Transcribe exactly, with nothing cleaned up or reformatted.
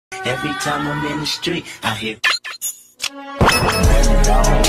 Every time I'm in the street, I hear.